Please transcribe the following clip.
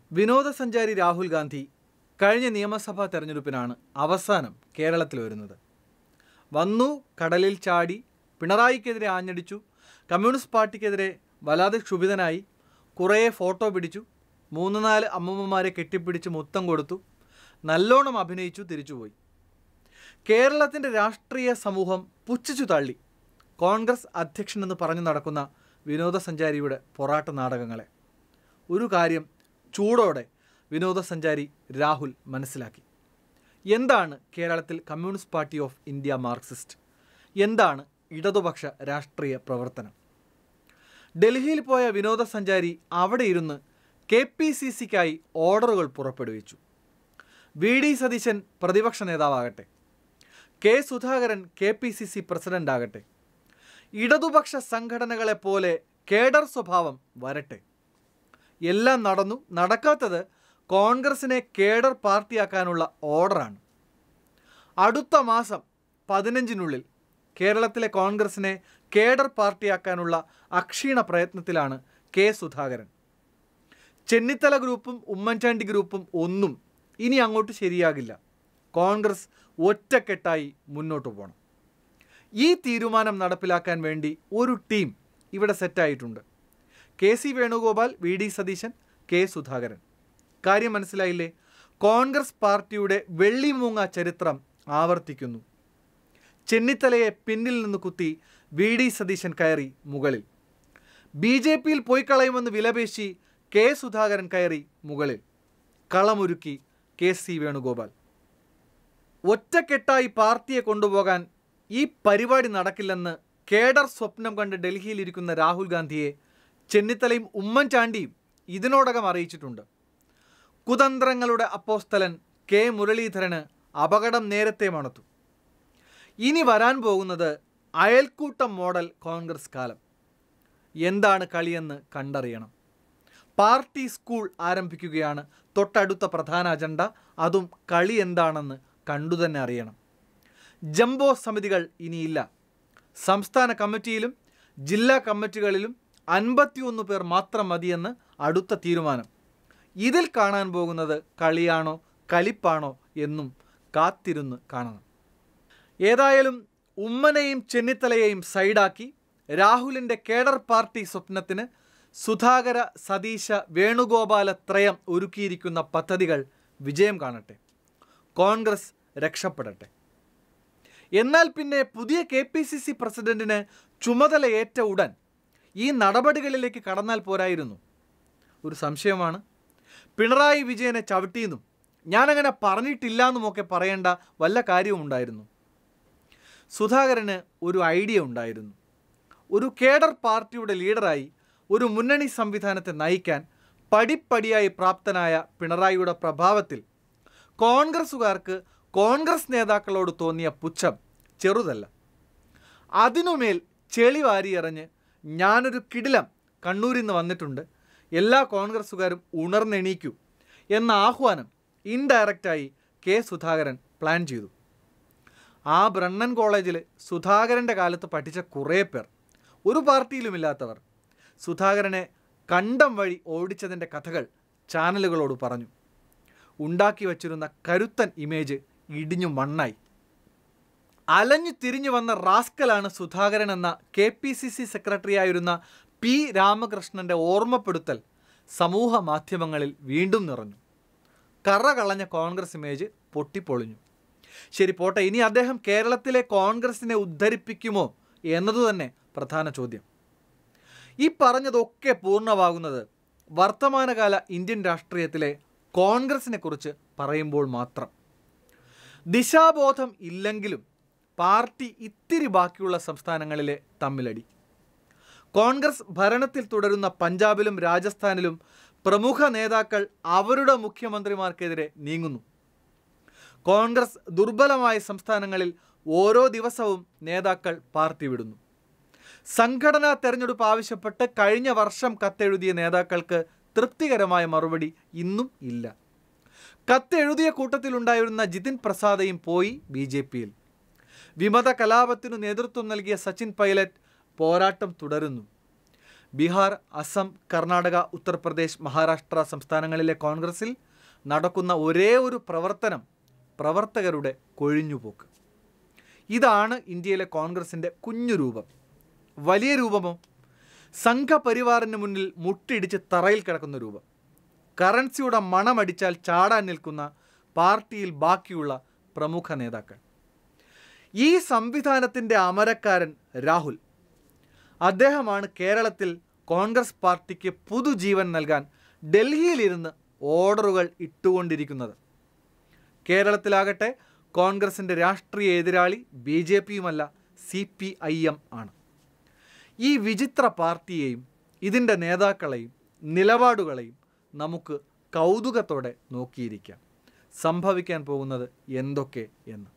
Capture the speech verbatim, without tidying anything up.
വിനോദസഞ്ചാരി രാഹുൽ ഗാന്ധി കഴിഞ്ഞ നിയമസഭാ തെരഞ്ഞെടുപ്പിനാണ് അവസാനം കേരളത്തിൽ വരുന്നത്. വന്നു, കടലിൽ ചാടി, പിണറായിക്കെതിരെ ആഞ്ഞടിച്ചു, കമ്മ്യൂണിസ്റ്റ് പാർട്ടിക്കെതിരെ വല്ലാതെ ക്ഷുഭിതനായി, കുറേ ഫോട്ടോ പിടിച്ചു, മൂന്ന് നാല് അമ്മമ്മമാരെ കെട്ടിപ്പിടിച്ച് മുത്തം കൊടുത്തു, നല്ലോണം അഭിനയിച്ചു, തിരിച്ചുപോയി. കേരളത്തിൻ്റെ രാഷ്ട്രീയ സമൂഹം പുച്ഛിച്ചു തള്ളി കോൺഗ്രസ് അധ്യക്ഷനെന്ന് പറഞ്ഞു നടക്കുന്ന വിനോദസഞ്ചാരിയുടെ പൊറാട്ട് നാടകങ്ങളെ. ഒരു കാര്യം ചൂടോടെ വിനോദസഞ്ചാരി രാഹുൽ മനസ്സിലാക്കി. എന്താണ് കേരളത്തിൽ Communist Party of India Marxist? എന്താണ് ഇടതുപക്ഷ രാഷ്ട്രീയ പ്രവർത്തനം? ഡൽഹിയിൽ പോയ വിനോദസഞ്ചാരി അവിടെ ഇരുന്ന് കെ പി സി സിക്കായി ഓർഡറുകൾ പുറപ്പെടുവിച്ചു. വി ഡി സതീശൻ പ്രതിപക്ഷ നേതാവാകട്ടെ, K Sudhakaran K P C C പ്രസിഡൻ്റാകട്ടെ, ഇടതുപക്ഷ സംഘടനകളെപ്പോലെ കേഡർ സ്വഭാവം വരട്ടെ. എല്ലാം നടന്നു. നടക്കാത്തത് കോൺഗ്രസിനെ കേഡർ പാർട്ടിയാക്കാനുള്ള ഓർഡറാണ്. അടുത്ത മാസം പതിനഞ്ചിനുള്ളിൽ കേരളത്തിലെ കോൺഗ്രസിനെ കേഡർ പാർട്ടിയാക്കാനുള്ള അക്ഷീണ പ്രയത്നത്തിലാണ് കെ സുധാകരൻ. ചെന്നിത്തല ഗ്രൂപ്പും ഉമ്മൻചാണ്ടി ഗ്രൂപ്പും ഒന്നും ഇനി അങ്ങോട്ട് ശരിയാകില്ല. കോൺഗ്രസ് ഒറ്റക്കെട്ടായി മുന്നോട്ട് പോകണം. ഈ തീരുമാനം നടപ്പിലാക്കാൻ വേണ്ടി ഒരു ടീം ഇവിടെ സെറ്റായിട്ടുണ്ട്. K C Venugopal, V D Satheesan, K Sudhakaran. കാര്യം മനസ്സിലായില്ലേ? കോൺഗ്രസ് പാർട്ടിയുടെ വെള്ളിമൂങ്ങ ചരിത്രം ആവർത്തിക്കുന്നു. ചെന്നിത്തലയെ പിന്നിൽ നിന്ന് കുത്തി വി ഡി സതീശൻ കയറി മുകളിൽ. ബി ജെ പിയിൽ പോയി കളയുമെന്ന് വിലപേശി കെ സുധാകരൻ കയറി മുകളിൽ. കളമൊരുക്കി കെ സി വേണുഗോപാൽ. ഒറ്റക്കെട്ടായി പാർട്ടിയെ കൊണ്ടുപോകാൻ ഈ പരിപാടി നടക്കില്ലെന്ന് കേഡർ സ്വപ്നം കണ്ട് ഡൽഹിയിലിരിക്കുന്ന രാഹുൽ ഗാന്ധിയെ ചെന്നിത്തലയും ഉമ്മൻചാണ്ടിയും ഇതിനോടകം അറിയിച്ചിട്ടുണ്ട്. കുതന്ത്രങ്ങളുടെ അപ്പോസ്തലൻ കെ മുരളീധരന് അപകടം നേരത്തെ മണത്തു. ഇനി വരാൻ പോകുന്നത് അയൽക്കൂട്ടം മോഡൽ കോൺഗ്രസ് കാലം. എന്താണ് കളിയെന്ന് കണ്ടറിയണം. പാർട്ടി സ്കൂൾ ആരംഭിക്കുകയാണ് തൊട്ടടുത്ത പ്രധാന അജണ്ട. അതും കളി എന്താണെന്ന് കണ്ടുതന്നെ അറിയണം. ജംബോ സമിതികൾ ഇനിയില്ല. സംസ്ഥാന കമ്മിറ്റിയിലും ജില്ലാ കമ്മിറ്റികളിലും അൻപത്തിയൊന്ന് പേർ മാത്രം മതിയെന്ന് അടുത്ത തീരുമാനം. ഇതിൽ കാണാൻ പോകുന്നത് കളിയാണോ കലിപ്പാണോ എന്നും കാത്തിരുന്ന് കാണണം. ഏതായാലും ഉമ്മനെയും ചെന്നിത്തലയെയും സൈഡാക്കി രാഹുലിൻ്റെ കേഡർ പാർട്ടി സ്വപ്നത്തിന് സുധാകര, സതീശ, വേണുഗോപാല ത്രയം ഒരുക്കിയിരിക്കുന്ന പദ്ധതികൾ വിജയം കാണട്ടെ. കോൺഗ്രസ് രക്ഷപ്പെടട്ടെ. എന്നാൽ പിന്നെ പുതിയ കെ പി സി സി പ്രസിഡന്റിന് ചുമതലയേറ്റ ഉടൻ ഈ നടപടികളിലേക്ക് കടന്നാൽ പോരായിരുന്നു? ഒരു സംശയമാണ്. പിണറായി വിജയനെ ചവിട്ടിയെന്നും ഞാനങ്ങനെ പറഞ്ഞിട്ടില്ല എന്നുമൊക്കെ പറയേണ്ട വല്ല കാര്യവും ഉണ്ടായിരുന്നു. സുധാകരന് ഒരു ഐഡിയ ഉണ്ടായിരുന്നു. ഒരു കേഡർ പാർട്ടിയുടെ ലീഡറായി ഒരു മുന്നണി സംവിധാനത്തെ നയിക്കാൻ പടിപ്പടിയായി പ്രാപ്തനായ പിണറായിയുടെ പ്രഭാവത്തിൽ കോൺഗ്രസുകാർക്ക് കോൺഗ്രസ് നേതാക്കളോട് തോന്നിയ പുച്ഛം ചെറുതല്ല. അതിനുമേൽ ചെളി വാരിയെറിഞ്ഞ് ഞാനൊരു കിടിലം കണ്ണൂരിൽ നിന്ന് വന്നിട്ടുണ്ട്, എല്ലാ കോൺഗ്രസ്സുകാരും ഉണർന്നെണീക്കൂ എന്ന ആഹ്വാനം ഇൻഡയറക്റ്റായി കെ സുധാകരൻ പ്ലാൻ ചെയ്തു. ആ ബ്രണ്ണൻ കോളേജിൽ സുധാകരൻ്റെ കാലത്ത് പഠിച്ച കുറേ പേർ, ഒരു പാർട്ടിയിലുമില്ലാത്തവർ, സുധാകരനെ കണ്ടം വഴി ഓടിച്ചതിൻ്റെ കഥകൾ ചാനലുകളോട് പറഞ്ഞു. ഉണ്ടാക്കി വച്ചിരുന്ന കരുത്തൻ ഇമേജ് ഇടിഞ്ഞു മണ്ണായി. അലഞ്ഞു തിരിഞ്ഞു വന്ന റാസ്കലാണ് സുധാകരൻ എന്ന കെ പി സി സി സെക്രട്ടറിയായിരുന്ന പി രാമകൃഷ്ണൻ്റെ ഓർമ്മപ്പെടുത്തൽ സമൂഹ മാധ്യമങ്ങളിൽ വീണ്ടും നിറഞ്ഞു. കറ കളഞ്ഞ കോൺഗ്രസ് ഇമേജ് പൊട്ടിപ്പൊളിഞ്ഞു. ശരി പോട്ടെ, ഇനി അദ്ദേഹം കേരളത്തിലെ കോൺഗ്രസിനെ ഉദ്ധരിപ്പിക്കുമോ എന്നതു തന്നെ പ്രധാന ചോദ്യം. ഈ പറഞ്ഞതൊക്കെ പൂർണ്ണമാകുന്നത് വർത്തമാനകാല ഇന്ത്യൻ രാഷ്ട്രീയത്തിലെ കോൺഗ്രസിനെ കുറിച്ച് പറയുമ്പോൾ മാത്രം. ദിശാബോധം ഇല്ലെങ്കിലും പാർട്ടി ഇത്തിരി ബാക്കിയുള്ള സംസ്ഥാനങ്ങളിലെ തമ്മിലടി. കോൺഗ്രസ് ഭരണത്തിൽ തുടരുന്ന പഞ്ചാബിലും രാജസ്ഥാനിലും പ്രമുഖ നേതാക്കൾ അവരുടെ മുഖ്യമന്ത്രിമാർക്കെതിരെ നീങ്ങുന്നു. കോൺഗ്രസ് ദുർബലമായ സംസ്ഥാനങ്ങളിൽ ഓരോ ദിവസവും നേതാക്കൾ പാർട്ടി വിടുന്നു. സംഘടനാ തെരഞ്ഞെടുപ്പ് ആവശ്യപ്പെട്ട് കഴിഞ്ഞ വർഷം കത്തെഴുതിയ നേതാക്കൾക്ക് തൃപ്തികരമായ മറുപടി ഇന്നും ഇല്ല. കത്തെഴുതിയ കൂട്ടത്തിലുണ്ടായിരുന്ന ജിതിൻ പ്രസാദയും പോയി ബി ജെ പിയിൽ. വിമത കലാപത്തിനു നേതൃത്വം നൽകിയ സച്ചിൻ പൈലറ്റ് പോരാട്ടം തുടരുന്നു. ബീഹാർ, അസം, കർണാടക, ഉത്തർപ്രദേശ്, മഹാരാഷ്ട്ര സംസ്ഥാനങ്ങളിലെ കോൺഗ്രസിൽ നടക്കുന്ന ഒരേ ഒരു പ്രവർത്തനം പ്രവർത്തകരുടെ കൊഴിഞ്ഞുപോക്ക്. ഇതാണ് ഇന്ത്യയിലെ കോൺഗ്രസിൻ്റെ കുഞ്ഞു രൂപം. വലിയ രൂപമോ സംഘപരിവാറിന് മുന്നിൽ മുട്ടിടിച്ച് തറയിൽ കിടക്കുന്ന രൂപം. കറൻസിയുടെ മണമടിച്ചാൽ ചാടാൻ നിൽക്കുന്ന പാർട്ടിയിൽ ബാക്കിയുള്ള പ്രമുഖ നേതാക്കൾ. ഈ സംവിധാനത്തിൻ്റെ അമരക്കാരൻ രാഹുൽ. അദ്ദേഹമാണ് കേരളത്തിൽ കോൺഗ്രസ് പാർട്ടിക്ക് പുതുജീവൻ നൽകാൻ ഡൽഹിയിലിരുന്ന് ഓർഡറുകൾ ഇട്ടുകൊണ്ടിരിക്കുന്നത്. കേരളത്തിലാകട്ടെ കോൺഗ്രസിൻ്റെ രാഷ്ട്രീയ എതിരാളി ബി ജെ പിയുമല്ല, സി പി ഐ എം ആണ്. ഈ വിചിത്ര പാർട്ടിയെയും ഇതിൻ്റെ നേതാക്കളെയും നിലപാടുകളെയും നമുക്ക് കൗതുകത്തോടെ നോക്കിയിരിക്കാം. സംഭവിക്കാൻ പോകുന്നത് എന്തൊക്കെ എന്ന്.